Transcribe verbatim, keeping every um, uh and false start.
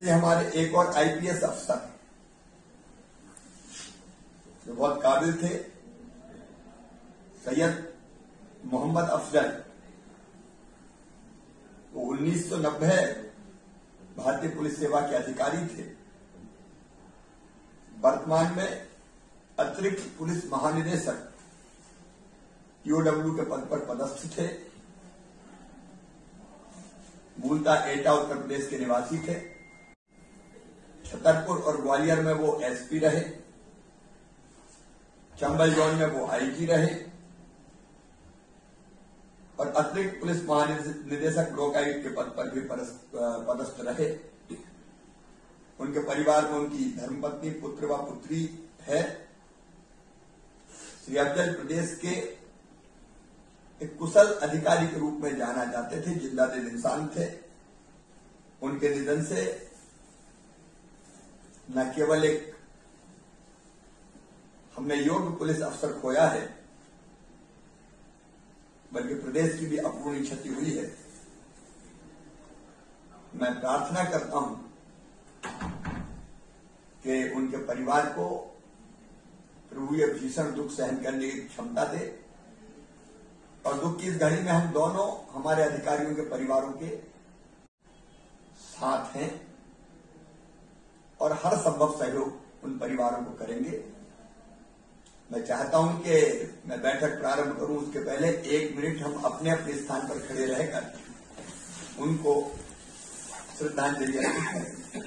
हमारे एक और आईपीएस अफसर जो बहुत काबिल थे, सैयद मोहम्मद अफजल, वो उन्नीस सौ नब्बे भारतीय पुलिस सेवा के अधिकारी थे। वर्तमान में अतिरिक्त पुलिस महानिदेशक ईओडब्ल्यू के पद पर पदस्थ थे। मूलतः एटा उत्तर प्रदेश के निवासी थे। छतरपुर और ग्वालियर में वो एसपी रहे। चंबल जोन में वो आईजी रहे और अतिरिक्त पुलिस महानिदेशक लोकायुक्त के पद पर भी पदस्थ रहे। उनके परिवार में उनकी धर्मपत्नी, पुत्र व पुत्री है। श्री अफजल प्रदेश के एक कुशल अधिकारी के रूप में जाना जाते थे, जिंदा दिल इंसान थे। उनके निधन से न केवल एक हमने योग्य पुलिस अफसर खोया है, बल्कि प्रदेश की भी अपूर्णीय क्षति हुई है। मैं प्रार्थना करता हूं कि उनके परिवार को प्रभु ये भीषण दुख सहन करने की क्षमता दे और दुख की इस घड़ी में हम दोनों हमारे अधिकारियों के परिवारों के साथ हैं और हर संभव सहयोग उन परिवारों को करेंगे। मैं चाहता हूं कि मैं बैठक प्रारंभ करूं उसके पहले एक मिनट हम अपने अपने स्थान पर खड़े रहकर उनको श्रद्धांजलि अर्पित करें।